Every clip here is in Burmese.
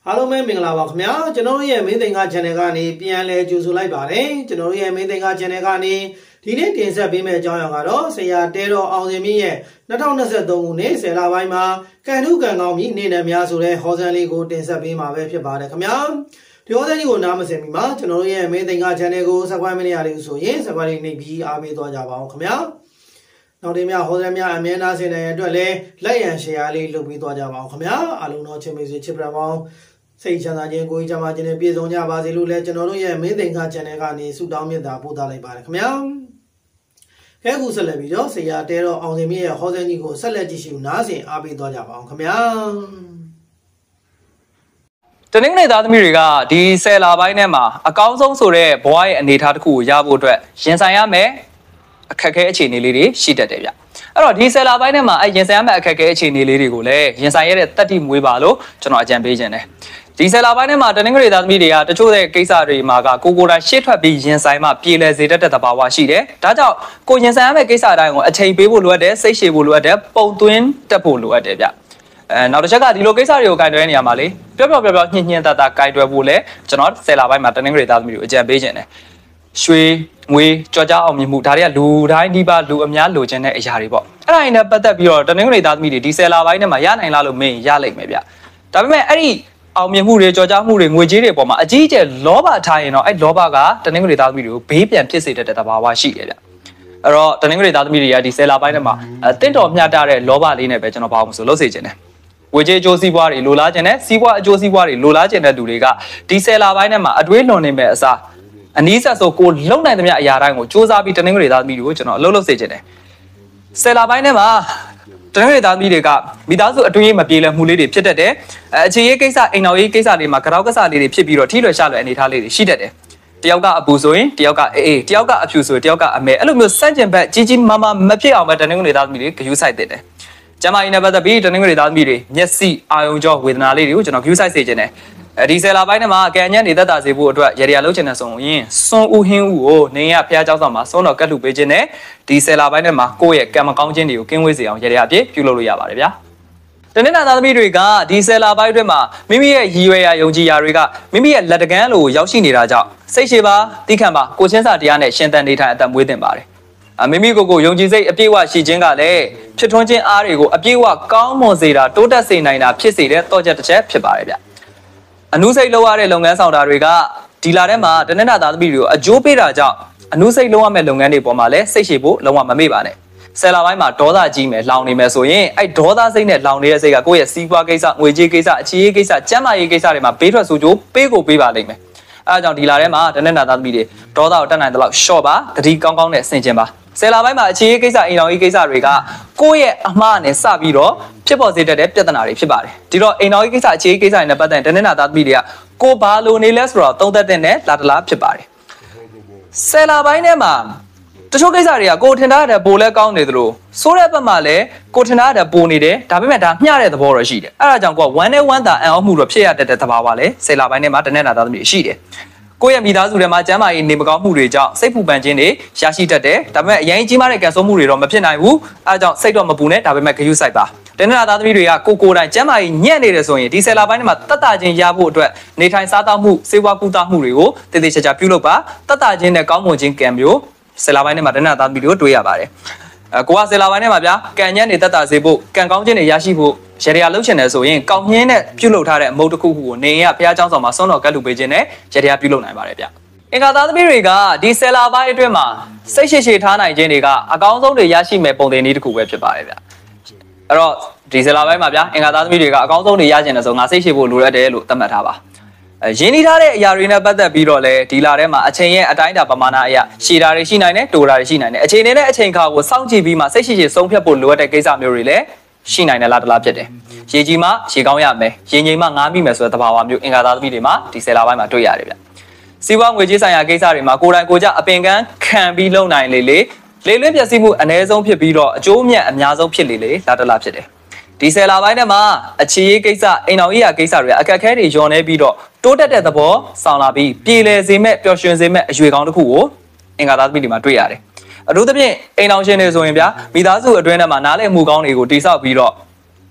အားလုံးပဲမင်္ဂလာပါခင်ဗျာကျွန်တော်ရဲ့မင်းသိန်းက channel ကနေပြန်လဲကြိုဆိုလိုက်ပါတယ်ကျွန်တော်ရဲ့မင်းသိန်းက channel ကနေဒီနေ့တင်ဆက်ပေးမယ့်အကြောင်းအရာကတော့ဆရာတဲတော်အောင်စင်မြင့်ရဲ့2023ခုနှစ်10လပိုင်းမှာကန်ထုကန်ကောင်းပြီးနေနယ်များဆိုတဲ့ဟောစံလေးကိုတင်ဆက်ပေးမှာပဲဖြစ်ပါတယ်ခင်ဗျာဒီဟောစံကြီးကိုနားမစင်မီမှာကျွန်တော်ရဲ့မင်းသိန်းက channel ကို subscribe မနေရသေးဘူးဆိုရင် subscribe လေးနှိပ်ပြီးအားပေးသွားကြပါအောင်ခင်ဗျာနောက်တင်များဟောစံများအမြဲတမ်းဆင်တဲ့အတွက်လည်း like and share လေးလုပ်ပြီးသွားကြပါအောင်ခင်ဗျာအားလုံးတော့ချင်းမေးစေချစ်ပြပါအောင်စိတ်ချမ်းသာခြင်းကိုယ်ကြမ်းမာခြင်းနဲ့ပြည့်စုံကြပါစေလို့လည်းကျွန်တော်တို့ရဲ့မင်းသိန်းက channel ကနေဆုတောင်းမေတ္တာပို့သလိုက်ပါတယ်ခင်ဗျာခဲခုဆက်လက်ပြီးတော့ဆရာတဲတော်အောင်စင်မြင့်ရဲ့ဟောစံကြီးကိုဆက်လက်ကြည့်ရှုနားဆင်အားပေးသွားကြပါအောင်ခင်ဗျာတနင်္ဂနွေသားသမီးတွေကဒီ10လပိုင်းထဲမှာအကောင်းဆုံးဆိုတဲ့ဘဝရဲ့အနေအထားတစ်ခုကိုရဖို့အတွက်ရင်ဆိုင်ရမယ်အခက်အခဲအခြေအနေလေးတွေရှိတတ်တယ်ဗျအဲ့တော့ဒီ10လပိုင်းထဲမှာရင်ဆိုင်ရမယ့်အခက်အခဲအခြေအနေလေးတွေကိုလည်းရင်ဆိုင်ရတဲ့တတိမွေးပါလို့ကျွန်တော်အကြံပေးခြင်းတယ်ဒီ10လပိုင်းထဲမှာတနင်္ဂနွေသားသမီးတွေကတချို့တဲ့ကိစ္စတွေမှာကကိုယ်တိုင်ရှေ့ထွက်ပြီးရင်ဆိုင်မှပြေလည်စေတတ်တဲ့သဘာဝရှိတယ်ဒါကြောင့်ကိုရင်ဆိုင်ရမယ့်ကိစ္စတိုင်းကိုအချိန်ပေးဖို့လိုအပ်တယ်စိတ်ရှည်ဖို့လိုအပ်တယ်ပုံသွင်းတက်ဖို့လိုအပ်တယ်ဗျနောက်တစ်ချက်ကဒီလိုကိစ္စတွေကိုကင်တွဲနေရမှာလေပျော့ပျော့ညှင်းတကင်တွဲဖို့လဲကျွန်တော်10လပိုင်းမှာတနင်္ဂနွေသားသမီးတွေကိုအကြံပေးခြင်းတယ်ရွှေငွေကြော်ကြားအောင်မြင်မှုဒါတွေကလူတိုင်းဒီပါလူအများလိုချင်တဲ့အရာတွေပေါ့အဲ့ဒါတွေနဲ့ပတ်သက်ပြီးတော့တနင်္ဂနွေသားသမီးတွေဒီ10လပိုင်းထဲမှာရနိုင်လားလို့မင်းရလိမ့်မယ်ဗျဒါပေမဲ့အဲ့ဒီအောင်မြင်မှုတွေကြော်ကြားမှုတွေငွေကြေးတွေပေါ်မှာအကြီးအကျယ်လောဘထားရင်တော့အဲ့လောဘကတနင်္ဂနွေသားသမီးတွေကိုဘေးပြန်ဖြစ်စေတဲ့သဘာဝရှိတယ်ဗျအဲ့တော့တနင်္ဂနွေသားသမီးတွေကဒီ10လပိုင်းထဲမှာတင့်တော်မျှတတဲ့လောဘလေးနဲ့ပဲကျွန်တော်ဘာလို့ဆိုလို့စေချင်တယ်ဝေကြေးအကျိုးစီးပွားတွေလိုလားခြင်းနဲ့စီးပွားအကျိုးစီးပွားတွေလိုလားခြင်းတဲ့သူတွေကဒီ10လပိုင်းထဲမှာအတွေးလွန်နေမဲ့အစားအနည်းဆက်ဆိုကိုလုံနိုင်သမျှအရာတိုင်းကိုစူးစမ်းပြီးတနင်္ဂနွေသားသမီးတွေကိုကျွန်တော်အလုပ်လုပ်စေချင်တယ်10လပိုင်းထဲမှာတနင်္ဂနွေသားသမီးတွေကမိသားစုအတွင်းရေးမပြေလည်မှုလေးတွေဖြစ်တတ်တယ်အခြေရေးကိစ္စအိမ်တော်ရေးကိစ္စတွေမှာကြောက်ကစားလေးတွေဖြစ်ပြီးတော့ထိလွယ်ရှလွယ်အနေထားလေးတွေရှိတတ်တယ်တယောက်ကအပူဆိုရင်တယောက်ကအေးတယောက်ကအဖြူဆိုရင်တယောက်ကအမဲအဲ့လိုမျိုးစန့်ကျင်ဘက်ကြီးကြီးမားမားမဖြစ်အောင်ပဲတနင်္ဂနွေသားသမီးတွေဂရုစိုက်တယ်ကျမကြီးနဲ့ပတ်သက်ပြီးတနင်္ဂနွေသားသမီးတွေမျက်စိအာရုံကြောဝေဒနာလေးတွေကိုကျွန်တော်ဂရုစိုက်စေချင်တယ်ဒီ10လပိုင်းထဲမှာကံညံ့နေသက်သာစေဖို့အတွက်ရေရလုံးချင်တဲ့ဆိုရင်စွန်ဦးဟင်းဦးကိုနေရဖျားเจ้าဆောင်မှာစွန်တော်ကတ်လူပေးခြင်းနဲ့ဒီ10လပိုင်းထဲမှာကိုယ့်ရဲ့ကံမကောင်းခြင်းတွေကိုကင်းဝေးစေအောင်ရေရအပြည့်ပြုလုပ်လို့ရပါတယ်ဗျာတနင်္လာသားသမီးတွေကဒီ10လပိုင်းအတွင်းမှာမိမိရဲ့ရည်ရွယ်ရာယုံကြည်ရာတွေကမိမိရဲ့လက်တကမ်းလိုရောက်ရှိနေတာကြောင့်စိတ်ရှည်ပါတိခံပါကိုချင်းစာတရားနဲ့ရှင်သန်နေထိုင်အသက်မွေးသင့်ပါတယ်မိမိကိုယုံကြည်စိတ်အပြည့်အဝရှိခြင်းကလည်းဖြစ်ထွန်းခြင်းအားတွေကိုအပြည့်အဝကောင်းမွန်စေတာတိုးတက်စေနိုင်တာဖြစ်စေတဲ့တော့ချက်တစ်ချက်ဖြစ်ပါတယ်ဗျအနုစိတ်လောက်ရတဲ့လုပ်ငန်းဆောင်တာတွေကဒီလာထဲမှာတနင်္လာသားသမီးတွေကိုအကျိုးပေးတာကြောင့်အနုစိတ်လောက်ရမယ့်လုပ်ငန်းတွေပေါ်မှာလည်းစိတ်ရှည်ဖို့လုံးဝမမေ့ပါနဲ့10လပိုင်းမှာဒေါသကြီးမယ်လောင်နေမယ်ဆိုရင်အဲ့ဒေါသစိတ်နဲ့လောင်နေတဲ့စိတ်ကကိုယ့်ရဲ့စီးပွားကိစ္စငွေကြေးကိစ္စအခြေရေးကိစ္စကျန်းမာရေးကိစ္စတွေမှာဘေးထွက်ဆိုးကျိုးပေးပါလိမ့်မယ်အဲဒါကြောင့်ဒီလာထဲမှာတနင်္လာသားသမီးတွေဒေါသကိုတတ်နိုင်တဲ့လောက်ရှော့ပါတတိကောင်းကောင်းနဲ့ဆင်ခြင်ပါ10လပိုင်းမှာအခြေရေးကိစ္စအိမ်တော်ရေးကိစ္စတွေကကိုယ့်ရဲ့အမှားနဲ့စပြီးတော့ဖြစ်ပေါ်စေတတ်တဲ့ပြဿနာတွေဖြစ်ပါတယ်ဒီတော့အိမ်တော်ရေးကိစ္စအခြေရေးကိစ္စတွေနဲ့ပတ်သက်တဲ့တနင်္လာသားသမီးတွေကကိုဘာလိုနေလဲဆိုတော့သုံးသက်တဲ့နဲ့လာတလားဖြစ်ပါတယ်10လပိုင်းထဲမှာတချို့ကိစ္စတွေကကိုထင်ထားတဲ့ပိုလဲကောင်းနေသလိုစိုးတဲ့ဘက်မှာလည်းကိုထင်ထားတဲ့ပိုနေတယ်ဒါပေမဲ့ဒါမျှတဲ့သဘောတော့ရှိတယ်အဲဒါကြောင့်ကိုက1 နဲ့ 1သာအံ့ဩမှုတော့ဖြစ်ရတတ်တဲ့သဘာဝလည်း10လပိုင်းထဲမှာတနင်္လာသားသမီးရှိတယ်ကိုယ့်ရဲ့မိသားစုထဲမှာကျန်းမာရေးနေမကောင်းမှုတွေကြောင့်စိတ်ပူပန်ခြင်းတွေရရှိတတ်တယ်ဒါပေမဲ့အရင်ကြီးမားတဲ့ကံဆိုးမှုတွေတော့မဖြစ်နိုင်ဘူးအဲဒါကြောင့်စိတ်တော့မပူနဲ့ဒါပေမဲ့ဂရုစိုက်ပါတနင်္လာသားသမီးတွေကကိုယ်တိုင်ကျန်းမာရေးညံ့နေတယ်ဆိုရင်ဒီ10လပိုင်းထဲမှာတတ်တာချင်းရဖို့အတွက်နေထိုင်စားသောက်မှုစေဝါကူတာမှုတွေကိုတည်တည်ချာချာပြုလုပ်ပါတတ်တာချင်းနဲ့ကောင်းမွန်ခြင်းကံမျိုး10လပိုင်းထဲမှာတနင်္လာသားသမီးတွေကိုတွေးရပါတယ်ကိုက10လပိုင်းထဲမှာဗျာကံညံ့နေတတ်တာစေဖို့ကံကောင်းခြင်းတွေရရှိဖို့ရေရလှုပ်ချင်တယ်ဆိုရင်ကောင်းမြင်းနဲ့ပြုလုပ်ထားတဲ့အမုတ်တစ်ခုခုကိုနေရဘုရားကျောင်းဆောင်မှာစွန့်တော်ကတ်လူပေးခြင်းနဲ့ရေရပြုလုပ်နိုင်ပါတယ်ဗျအင်္ဂါသားသမီးတွေကဒီ10လပိုင်းအတွင်းမှာစိတ်ရှည်ထားနိုင်ခြင်းတွေကအကောင်းဆုံးတွေရရှိမဲ့ပုံသင်နည်းတစ်ခုပဲဖြစ်ပါတယ်ဗျအဲ့တော့ဒီ10လပိုင်းမှာဗျအင်္ဂါသားသမီးတွေကအကောင်းဆုံးတွေရကျင်တယ်ဆိုငါစိတ်ရှည်ဖို့လိုအပ်တယ်လို့သတ်မှတ်ထားပါရင်းနှီးထားတဲ့အရာတွေနဲ့ပတ်သက်ပြီးတော့လေဒီလာထဲမှာအချိန်ရဲ့အတိုင်းအတာပမာဏအရာရှည်တာတွေရှိနိုင်တယ်တိုတာတွေရှိနိုင်တယ်အချိန်နဲ့အချိန်ခါကိုစောင့်ကြည့်ပြီးမှစိတ်ရှည်ဆုံးဖြတ်ဖို့လိုအပ်တဲ့ကိစ္စမျိုးတွေလည်းရှိနိုင်တယ်လားတလားဖြစ်တယ်ရေကြီးမှရေကောင်းရမယ်ရေငိမ်မှငားမိမယ်ဆိုတဲ့သဘာဝမျိုးအင်္ဂါသားသမီးတွေမှာဒီ10လပိုင်းမှာတွေ့ရတယ်ဗျစီးပွားငွေကြေးဆိုင်ရာကိစ္စတွေမှာကိုယ်တိုင်ကိုယ်ကျအပင်ကန်းခံပြီးလုံနိုင်လေလွင့်ပျက်စီးမှုအ ਨੇ ဆုံးဖြစ်ပြီးတော့အကျိုးမြတ်အများဆုံးဖြစ်လေလာတလားဖြစ်တယ်ဒီ10လပိုင်းထဲမှာအခြေရေးကိစ္စအိမ်တော်ရေးရာကိစ္စတွေအခက်အခဲတွေညှော်နေပြီးတော့တိုးတက်တဲ့သဘောဆောင်လာပြီးပြည်လည်စေမဲ့ပျော်ရွှင်စေမဲ့အရွေကောင်းတစ်ခုကိုအင်္ဂါသားသမီးတွေမှာတွေ့ရတယ်အထူးသဖြင့်အိမ်တော်ရှင်တွေဆိုရင်ဗျာမိသားစုအတွင်းထဲမှာနားလည်မှုကောင်းတွေကိုတိစောက်ပြီးတော့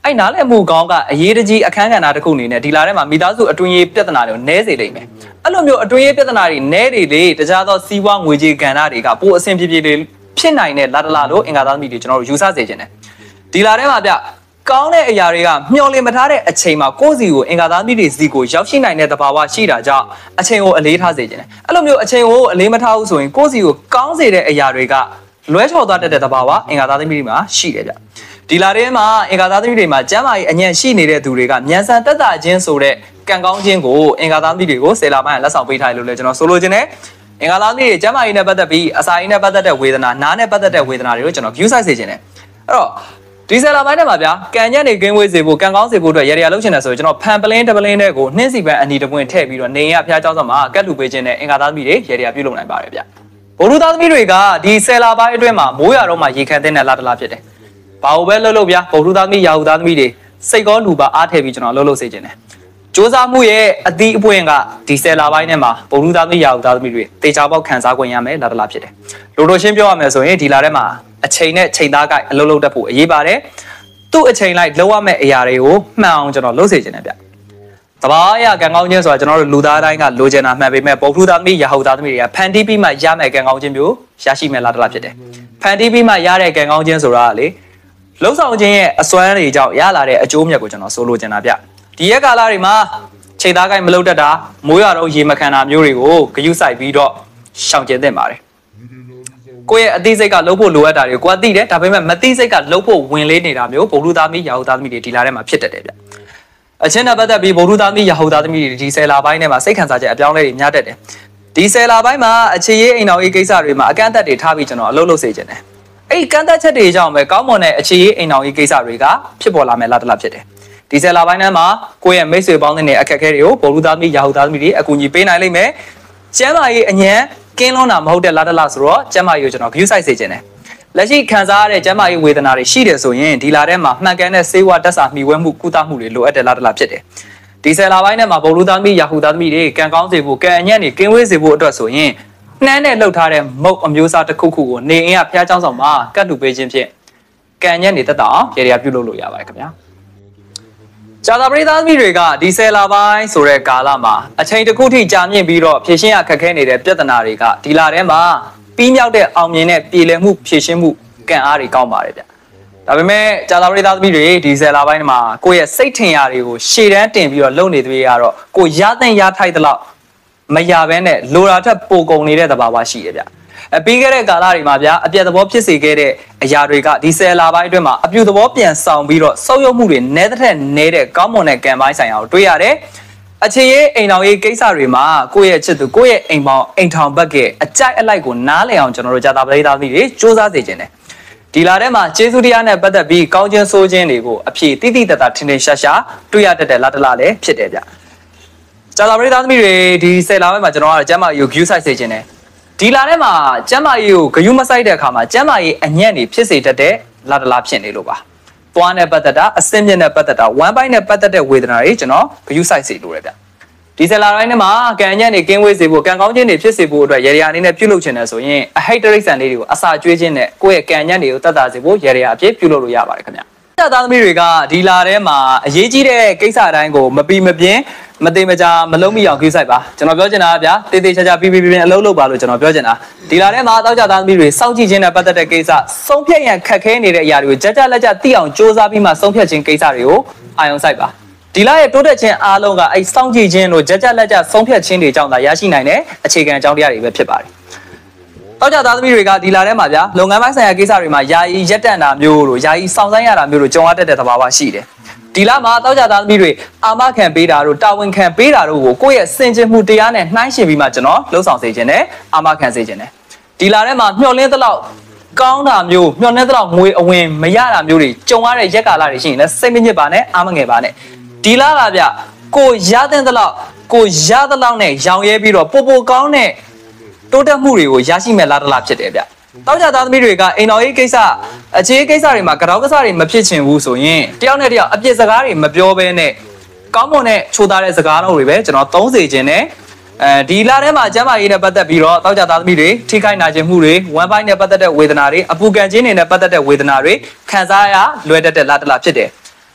အဲ့နားလည်မှုကောင်းကအရေးတကြီးအခန်းကဏ္ဍတစ်ခုအနေနဲ့ဒီလာထဲမှာမိသားစုအတွင်းရေးပြဿနာတွေကိုနည်းစေလိမ့်မယ်အဲ့လိုမျိုးအတွင်းရေးပြဿနာတွေနည်းတွေလေတခြားသောစီးပွားငွေကြေးကဏ္ဍတွေကပိုအဆင်ပြေပြေလေးဖြစ်နိုင်တဲ့လာတလာလို့အင်္ဂါသားသမီးတွေကျွန်တော်တို့ယူဆစေချင်တယ်ဒီလာထဲမှာဗျကောင်းတဲ့အရာတွေကမျှော်လင့်မထားတဲ့အချိန်မှာကိုယ့်စီကိုအင်္ဂါသားသမီးတွေစီကိုရောက်ရှိနိုင်တဲ့သဘာဝရှိတာကြောင့်အချိန်ကိုအလေးထားစေချင်တယ်အဲ့လိုမျိုးအချိန်ကိုအလေးမထားဘူးဆိုရင်ကိုယ့်စီကိုကောင်းစေတဲ့အရာတွေကလွဲချော်သွားတတ်တဲ့သဘာဝအင်္ဂါသားသမီးတွေမှာရှိတယ်ဗျဒီလာထဲမှာအင်္ဂါသားသမီးတွေမှာကျမ်းမာရေးအညံ့ရှိနေတဲ့သူတွေကမြန်ဆန်တက်တာချင်းဆိုတဲ့ကံကောင်းခြင်းကိုအင်္ဂါသားသမီးတွေကိုဆယ်လာပိုင်းလက်ဆောင်ပေးထားတယ်လို့လည်းကျွန်တော်ဆိုလိုချင်တယ်အင်္ဂါသားသမီးတွေကျမ်းမာရေးနဲ့ပတ်သက်ပြီးအစာရင်းနဲ့ပတ်သက်တဲ့ဝေဒနာနားနဲ့ပတ်သက်တဲ့ဝေဒနာတွေကိုကျွန်တော် view site စေချင်တယ်အဲ့တော့ဒီဆယ်လာပိုင်းထဲမှာဗျာကံညက်နေကင်းဝေးစေဖို့ကံကောင်းစေဖို့အတွက်ရရလုပ်ချင်တယ်ဆိုရင်ကျွန်တော်ဖန်ပလင်းတပလင်းတွေကိုနှင်းစီပန်းအနီတပွင့်ထည့်ပြီးတော့နေရဖျားเจ้าဆောင်မှာကတ်လူပေးခြင်းနဲ့အင်္ဂါသားသမီးတွေရရပြုလုပ်နိုင်ပါတယ်ဗျဘိုလ်လူသားသမီးတွေကဒီဆယ်လာပိုင်းအတွင်းမှာမိုးရွာတော့မှရေခမ်းတဲ့နဲ့လာတလာဖြစ်တယ်ဘာလို့ပဲလှုပ်ဗျာဘိုလ်လူသားသမီးရာဟုသားသမီးတွေစိတ်ကောလူပါအားထည့်ပြီးကျွန်တော်လှုပ်စေခြင်းတယ်စ조사မှုရဲ့အသီးအပွင့်ကဒီဆယ်လာပိုင်းထဲမှာဘိုလ်လူသားသမီးရာဟုသားသမီးတွေတေချာပေါက်ခံစား권ရမယ်လာတလာဖြစ်တယ်လိုလိုရှင်းပြောရမယ်ဆိုရင်ဒီလာထဲမှာအချိန်နဲ့ချိန်သားကိုက်အလုပ်လုပ်တတ်ဖို့အရေးပါတယ်သူ့အချိန်လိုက်လောက်ရမယ့်အရာတွေကိုမှန်အောင်ကျွန်တော်လုပ်စေချင်တယ်ဗျတဘာရကံကောင်းခြင်းဆိုတာကျွန်တော်တို့လူသားတိုင်းကလိုချင်တာမှန်ပေမဲ့ဘုထုသားသမီးရဟုသားသမီးတွေကဖန်တီးပြီးမှရမယ်ကံကောင်းခြင်းမျိုးရရှိမယ်လားတလားဖြစ်တယ်ဖန်တီးပြီးမှရတဲ့ကံကောင်းခြင်းဆိုတာလေလှုပ်ဆောင်ခြင်းရဲ့အစွမ်းတွေကြောင့်ရလာတဲ့အကျိုးမြတ်ကိုကျွန်တော်ဆိုလိုချင်တာဗျဒီရက်ကာလတွေမှာချိန်သားကိုက်မလုပ်တတ်တာမိုးရွာတော့ရေမခံတာမျိုးတွေကိုဂယုစိုက်ပြီးတော့ရှောင်ကျဉ်သင့်ပါတယ်ကိုယ့်ရဲ့အသိစိတ်ကလှုပ်ဖို့လိုအပ်တာတွေကိုယ်ကသိတယ်ဒါပေမဲ့မသိစိတ်ကလှုပ်ဖို့ဝင်လေးနေတာမျိုးဘုထုသားသမီးရဟုသားသမီးတွေဒီလာထဲမှာဖြစ်တတ်တယ်ဗျအချင်းနဲ့ပတ်သက်ပြီးဘုထုသားသမီးရဟုသားသမီးတွေဒီဆယ်လာပိုင်းထဲမှာစိတ်ခံစားချက်အပြောင်းလဲတွေများတတ်တယ်ဒီဆယ်လာပိုင်းမှာအခြေရေးအိမ်တော်ရေးကိစ္စတွေမှာအကန့်အသတ်တွေထားပြီးကျွန်တော်အလုပ်လုပ်စေချင်တယ်အဲ့ဒီကန့်သတ်ချက်တွေကြောင့်ပဲကောင်းမွန်တဲ့အခြေရေးအိမ်တော်ရေးကိစ္စတွေကဖြစ်ပေါ်လာမယ်လားတလားဖြစ်တယ်ဒီဆယ်လာပိုင်းထဲမှာကိုယ့်ရဲ့မိတ်ဆွေပေါင်းတဲ့အခက်အခဲတွေကိုဘုထုသားသမီးရဟုသားသမီးတွေအကူအညီပေးနိုင်လိမ့်မယ်ကျမ်းမာရေးအញ្ញံကင်းလွန်းတာမဟုတ်တဲ့လားတလားဆိုတော့ကျမ်းမာရေးကိုကျွန်တော် view site စေချင်တယ်လက်ရှိခံစားရတဲ့ကျမ်းမာရေးဝေဒနာတွေရှိတယ်ဆိုရင်ဒီလာထဲမှာမှန်ကန်တဲ့ဆေးဝါးတက်စာမှီဝဲမှုကုသမှုတွေလိုအပ်တယ်လားတလားဖြစ်တယ်ဒီဆယ်လာပိုင်းထဲမှာဘုလူသားသမီးရဟုသားသမီးတွေကံကောင်းစေဖို့ကံအညံ့တွေကင်းဝေးစေဖို့အတွက်ဆိုရင်နှမ်းနဲ့လှုပ်ထားတဲ့မုတ်အမျိုးအစားတစ်ခုခုကိုနေအင်းကဖျားเจ้าဆောင်မှာကတ်တူပေးခြင်းဖြင့်ကံအညံ့နေတက်တာအောင်ရေရပြုလုပ်လို့ရပါတယ်ခင်ဗျာဇာတာပရိသတ်သမီးတွေကဒီဆယ်လာပိုင်းဆိုတဲ့ကာလမှာအချိန်တစ်ခုထိကြာမြင့်ပြီးတော့ဖြည့်ရှင်းရခက်ခဲနေတဲ့ပြဿနာတွေကဒီလာထဲမှာပြီးမြောက်တဲ့အောင်မြင်တဲ့ပြည်လည်မှုဖြည့်ရှင်းမှုကံအားတွေကောင်းပါတယ်ဗျဒါပေမဲ့ဇာတာပရိသတ်သမီးတွေဒီဆယ်လာပိုင်းမှာကိုယ့်ရဲ့စိတ်ထင်ရာတွေကိုရှေ့တန်းတင်ပြီးတော့လုပ်နေသေးရတော့ကိုရသင့်ရထိုက်တဲ့လောက်မရဘဲနဲ့လိုတာထက်ပိုကုန်နေတဲ့သဘာဝရှိတယ်ဗျပြီးခဲ့တဲ့ကာလတွေမှာဗျအပြည့်သဘောဖြစ်စေခဲ့တဲ့အရာတွေကဒီဆယ်လာပိုင်းအတွင်းမှာအပြည့်သဘောပြန်ဆောင်ပြီးတော့ဆုပ်ယုပ်မှုတွေနည်းတဲ့နေတဲ့ကောင်းမွန်တဲ့ကံပိုင်းဆိုင်ရာကိုတွေ့ရတယ်အခြေရေးအိမ်တော်ရေးကိစ္စတွေမှာကိုယ့်ရဲ့ချစ်သူကိုယ့်ရဲ့အိမ်ပေါင်းအိမ်ထောင်ဘက်ကအကြိုက်အလိုက်ကိုနားလည်အောင်ကျွန်တော်တို့ဇာတာပရိသတ်သမီးတွေစူးစမ်းစေခြင်းတယ်ဒီလာထဲမှာကျေးဇူးတရားနဲ့ပတ်သက်ပြီးကောင်းခြင်းဆိုးခြင်းတွေကိုအဖြေတိတိတတ်တာထင်ထင်ရှားရှားတွေ့ရတတ်တဲ့လာတလားလည်းဖြစ်တယ်ဗျဇာတာပရိသတ်သမီးတွေဒီဆယ်လာပိုင်းမှာကျွန်တော်ကကျမ်းမာရေးကို view site စေခြင်းတယ်ဒီလာထဲမှာကျမ်းမာရေးကိုဂယုမဆိုင်တဲ့အခါမှာကျမ်းမာရေးအညံ့နေဖြစ်စေတတ်တဲ့လာတလားဖြစ်နေလို့ပါသွားနဲ့ပတ်သက်တာအစင်းမြင့်နဲ့ပတ်သက်တာဝမ်းပိုင်းနဲ့ပတ်သက်တဲ့ဝေဒနာတွေကျွန်တော်ဂယုဆိုင်စေလို့ရဗျဒီဆယ်လာတိုင်းထဲမှာကံညံ့နေကင်းဝေးစေဖို့ကံကောင်းခြင်းတွေဖြစ်စေဖို့အတွက်ရေရာအနေနဲ့ပြုလုပ်ခြင်းနဲ့ဆိုရင်အဟိတ်တရိတ်ဆန်လေးတွေကိုအစာကျွေးခြင်းနဲ့ကိုယ့်ရဲ့ကံညံ့တွေကိုတတ်တာစေဖို့ရေရာအဖြစ်ပြုလုပ်လို့ရပါတယ်ခင်ဗျာသားသမီးတွေကဒီလာထဲမှာအရေးကြီးတဲ့ကိစ္စတိုင်းကိုမပီမပြင်းမသေးမကြမလုံးမိအောင်ကြိုးဆိုင်ပါကျွန်တော်ပြောချင်တာကဗျာတေးသေးချာချာပြင်းအလုပ်လုပ်ပါလို့ကျွန်တော်ပြောချင်တာဒီလာထဲမှာတောက်ကြသားသမီးတွေစောင့်ကြည့်ခြင်းနဲ့ပတ်သက်တဲ့ကိစ္စဆုံးဖြတ်ရန်ခက်ခဲနေတဲ့အရာတွေကိုကြကြလက်ကြသိအောင်စူးစမ်းပြီးမှဆုံးဖြတ်ခြင်းကိစ္စတွေကိုအာရုံစိုက်ပါဒီလာရဲ့တိုးတက်ခြင်းအားလုံးကအဲ့စောင့်ကြည့်ခြင်းတို့ကြကြလက်ကြဆုံးဖြတ်ခြင်းတွေကြောင့်သာရရှိနိုင်တဲ့အခြေခံအကြောင်းတရားတွေပဲဖြစ်ပါတယ်တောက်ကြသားသမီးတွေကဒီလာထဲမှာဗျာလုပ်ငန်းပိုင်းဆိုင်ရာကိစ္စတွေမှာယာယီရက်တန့်တာမျိုးတို့ယာယီဆောင်ဆိုင်ရတာမျိုးတို့ကြုံရတတ်တဲ့သဘာဝရှိတယ်ဒီလာမှာတောက်ကြသားသမီးတွေအာမခံပေးတာတို့တာဝန်ခံပေးတာတို့ကိုကိုယ့်ရဲ့စင်ကြင်မှုတရားနဲ့နှိုင်းယှဉ်ပြီးမှကျွန်တော်လှုပ်ဆောင်စေခြင်းနဲ့အာမခံစေခြင်းနဲ့ဒီလာထဲမှာမျှော်လင့်သလောက်ကောင်းတာမျိုးမျှော်လင့်သလောက်ငွေအဝင်မရတာမျိုးတွေကြုံရတဲ့ရက်ကာလတွေရှိရင်လည်းစိတ်မညစ်ပါနဲ့အာမငယ်ပါနဲ့ဒီလာကဗျကိုရတဲ့သလောက်ကိုရသလောက်နဲ့ရောင်ရဲပြီးတော့ပိုကောင်းတဲ့တိုးတက်မှုတွေကိုရရှိမဲ့လားတလားဖြစ်တယ်ဗျတောက်ကြသားသမီးတွေကအိမ်တော်ရေးကိစ္စအခြေကိစ္စတွေမှာကြောက်ကစားတွေမဖြစ်ချင်ဘူးဆိုရင်တယောက်နဲ့တယောက်အပြစ်စကားတွေမပြောဘဲနဲ့ကောင်းမွန်တဲ့ချိုးသားတဲ့စကားလုံးတွေပဲကျွန်တော်သုံးစေခြင်းနဲ့ဒီလာထဲမှာကျမ်းမာရေးနဲ့ပတ်သက်ပြီးတော့တောက်ကြသားသမီးတွေထိခိုက်နာကျင်မှုတွေဝမ်းပိုင်းနဲ့ပတ်သက်တဲ့ဝေဒနာတွေအပူကန်ခြင်းတွေနဲ့ပတ်သက်တဲ့ဝေဒနာတွေခံစားရလွယ်တတ်တဲ့လားတလားဖြစ်တယ်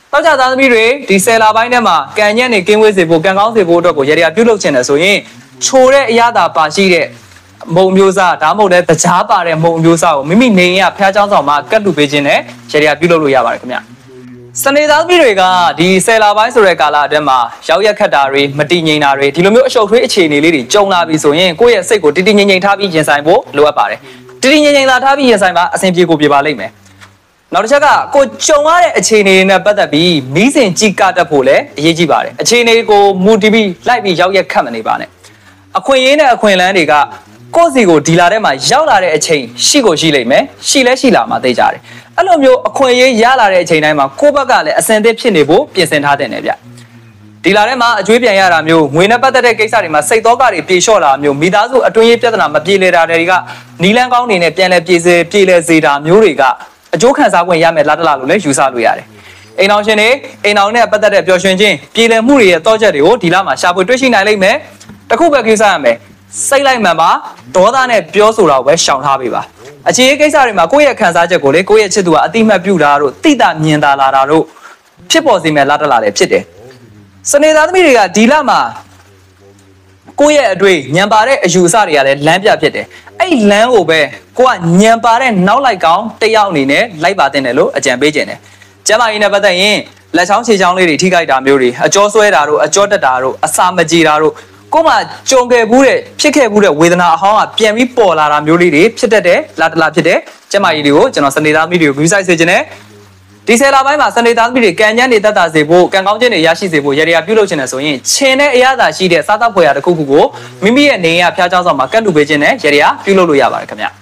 တောက်ကြသားသမီးတွေဒီဆယ်လာပိုင်းထဲမှာကန်ညက်နေကင်းဝေးစေဖို့ကန်ကောင်းစေဖို့အတွက်ကိုရရပြုလုပ်ချင်တယ်ဆိုရင်ချိုတဲ့အရာသာပါရှိတဲ့မုံမျိုးစားဒါမှမဟုတ်လည်းတကြားပါတဲ့မုံမျိုးစားကိုမိမိနေရင်ကဖျားချောင်းဆောင်မှာကတ်လူပေးခြင်းနဲ့ရရပြုလုပ်လို့ရပါတယ်ခင်ဗျစနေသားသမီးတွေကဒီဆယ်လာပိုင်းဆိုတဲ့ကာလအတွင်းမှာရောက်ရက်ခတ်တာတွေမတည်ငြိမ်တာတွေဒီလိုမျိုးအရှုပ်ထွေးအခြေအနေလေးတွေကြုံလာပြီဆိုရင်ကိုယ့်ရဲ့စိတ်ကိုတည်တည်ငြိမ်ငြိမ်ထားပြီးရင်ဆိုင်ဖို့လိုအပ်ပါတယ်တည်တည်ငြိမ်ငြိမ်သာထားပြီးရင်ဆိုင်မှာအဆင်ပြေကိုပြေပါလိမ့်မယ်နောက်တစ်ချက်ကကိုကြုံရတဲ့အခြေအနေတွေနဲ့ပတ်သက်ပြီးမီးစင်ကြီးကတတ်ဖို့လည်းအရေးကြီးပါတယ်အခြေအနေကိုမူတည်ပြီးလိုက်ပြီးရောက်ရက်ခတ်မနေပါနဲ့အခွင့်အရေးနဲ့အခွင့်အလမ်းတွေကကိုယ့်စီကိုဒီလာထဲမှာရောက်လာတဲ့အချိန်ရှိကိုရှိလိမ့်မယ်ရှိလဲရှိလာမှာသိကြတယ်အဲ့လိုမျိုးအခွင့်အရေးရလာတဲ့အချိန်တိုင်းမှာကိုယ့်ဘက်ကလည်းအစင်သစ်ဖြစ်နေဖို့ပြင်ဆင်ထားတဲ့နယ်ဗျဒီလာထဲမှာအကျွေးပြန်ရတာမျိုးငွေနဲ့ပတ်သက်တဲ့ကိစ္စတွေမှာစိတ်သောကတွေပြေလျှော့လာမျိုးမိသားစုအတွင်းရေးပြဿနာမပြေလည်တာတွေကနီလန်းကောင်းနေနဲ့ပြန်လဲပြေလဲစေတာမျိုးတွေကအကျိုးခံစား권ရမယ်လားတလားလို့လည်းယူဆလို့ရတယ်အိမ်အောင်ရှင်တွေအိမ်အောင်နဲ့ပတ်သက်တဲ့ပျော်ရွှင်ခြင်းပြေလည်မှုတွေရဲ့တောချက်တွေကိုဒီလမှာရှာဖွေတွေ့ရှိနိုင်လိမ့်မယ်တခုပဲကိစ္စရမယ်စိတ်လိုက်မှန်ပါဒေါသနဲ့ပြောဆိုတာကိုပဲရှောင်ထားပေးပါအခြေအနေကိစ္စတွေမှာကိုယ့်ရဲ့ခံစားချက်ကိုလေကိုယ့်ရဲ့ချစ်သူကအတိမတ်ပြုတာတို့တိတာမြင်တာလာတာတို့ဖြစ်ပေါ်စေမယ်လားတလားလည်းဖြစ်တယ်စနေသားသမီးတွေကဒီလမှာကိုယ့်ရဲ့အတွေ့ညံပါတဲ့အယူအဆတွေကလည်းလမ်းပြဖြစ်တယ်အဲ့လမ်းကိုပဲကိုကညံပါတဲ့နောက်လိုက်ကောင်တယောက်အနေနဲ့လိုက်ပါတင်တယ်လို့အကြံပေးခြင်းတယ်ကျမကြီးနဲ့ပတ်သက်ရင်လက်ချောင်းခြေချောင်းလေးတွေထိခိုက်တာမျိုးတွေအကျော်ဆွဲတာတို့အကျော်တက်တာတို့အစာမကြေတာတို့ကိုမှကြုံခဲ့ဘူးတဲ့ဖြစ်ခဲ့ဘူးတဲ့ဝေဒနာအဟောင်းကပြန်ပြီးပေါ်လာတာမျိုးလေးတွေဖြစ်တတ်တယ်လာတလာဖြစ်တယ်ကျမကြီးတွေကိုကျွန်တော်စနေသားသမီးတွေကိုဂရုစိုက်စေခြင်းနဲ့ဒီဆယ်လာပိုင်းမှာစနေသားသမီးတွေကံညံ့နေတတ်တာစေဖို့ကံကောင်းခြင်းတွေရရှိစေဖို့ရရပြုလုပ်ခြင်းနဲ့ဆိုရင်ချင်းတဲ့အရာသာရှိတဲ့စားသောက်ဖွယ်ရာတစ်ခုခုကိုမိမိရဲ့နေရဖျားเจ้าဆောင်မှာကတ်လူပေးခြင်းနဲ့ရရပြုလုပ်လို့ရပါတယ်ခင်ဗျာ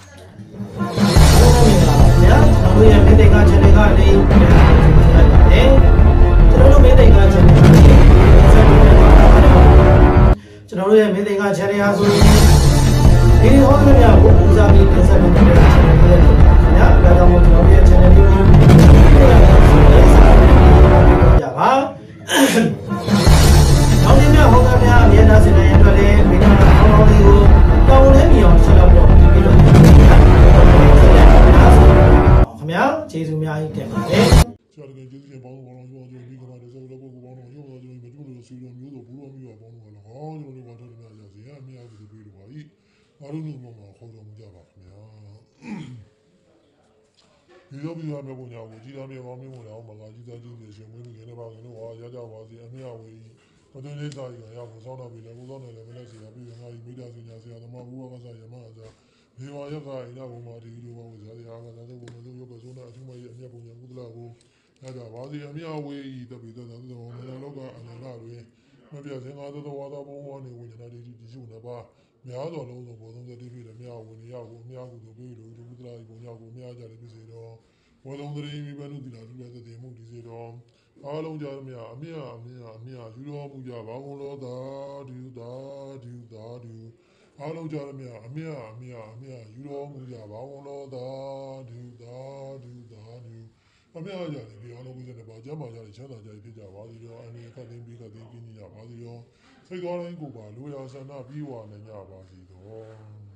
တို့ရဲ့မိသိက္ခာ channel ကနေကျွန်တော်တို့မိသိက္ခာ channel ကနေကျွန်တော်တို့ရဲ့မိသိက္ခာ channel ဟာဆိုရင်ဒီဟောသမျှကိုဦးစားပြီးတင်ဆက်နေတဲ့ channel လေးတွေခင်ဗျာဒါကြောင့်မို့ကျွန်တော်တို့ရဲ့ channel လေးကိုကြပါနောက်နေ့ညဟောသမျှအမြဲတမ်းစင်နိုင်ရတဲ့လည်းမိသားစုဟောလေးကိုတောင်းလဲမြေအောင်ဆက်လုပ်တော့ပြီးတော့ခင်ဗျာကျေးဇူးများကြီးတင်ပါတယ်ဆရာတကယ်ကျေးဇူးတင်ပေါင်းတော်ရောကျွန်တော်ဒီကမှာတစောတော့ပုဂ္ဂိုလ်ပေါင်းတော်ရောကျွန်တော်မကျွလို့ဆွေးလို့မျိုးတော့ဘူးတော့မျိုးတော့ပေါင်းတော့လည်းဟောကျွန်တော်တို့ဘာတော်များရစီအများကြီးပြေးလို့ပါဤငါတို့လူမျိုးမှာခေါ်တော်မူကြပါခင်ဗျာဒီလိုပြီးရမယ့်ပုံညာကိုကြီးသားမြေပေါင်းမျိုးတော့မလာကြီးသားကြီးတွေရှင်မွေးလို့နေပါခင်လို့ဟာရကြပါစေအများဝေးဘယ်သူလေးစားရရဖို့စောင်းတော့ပြီလေကိုစောင်းတယ်လည်းမလက်စီရပြီးငါကြီးမိသားစုညာဆရာသမားဘူးကစားရမှာစားဒီဝါရကအိနာဘုံမှာဒီလိုပါဝဇာရအားကသာတော့ဘုံတို့ရုပ်ကစုံတဲ့အထူးမကြီးအမြတ်ပုံညာကုသလကိုရကြပါစေအများဝေးတပိတော့သောမနလောကအနန္တတွင်မပြတ်စင်ကားသောဝါသာဘုံဝါနေဝိညာဏတိဒီစုနှစ်ပါးများတော်လုံးစုံဘောသုံးသက်တိပြည့်အများဝင်ရောက်ကိုအများကိုပေးလို့ကုသလဘုံရောက်ကိုအများကြတယ်ပြည့်စေတော့ဘောလုံးတရေမိဘလူတိလာသူလည်းတည်မှုဒီစေတော့အားလုံးကြသမျှအမြယူတော်မူကြပါကုန်လောသာဒုအားလုံးကြသမျှအမြယူတော်မူကြပါကုန်လောသာဒုအမြကြတယ်ဒီအားလုံးကိုလည်းပါကြမှာကြတယ်ချမ်းသာကြဖြစ်ကြပါသည်ရောအနေခတ်သိမ်းပြီးခတ်သိမ်းကြပါသည်ရောစိတ်တော်တိုင်းကိုပါလိုရာဆန္ဒပြီးဝနိုင်ကြပါစေတော့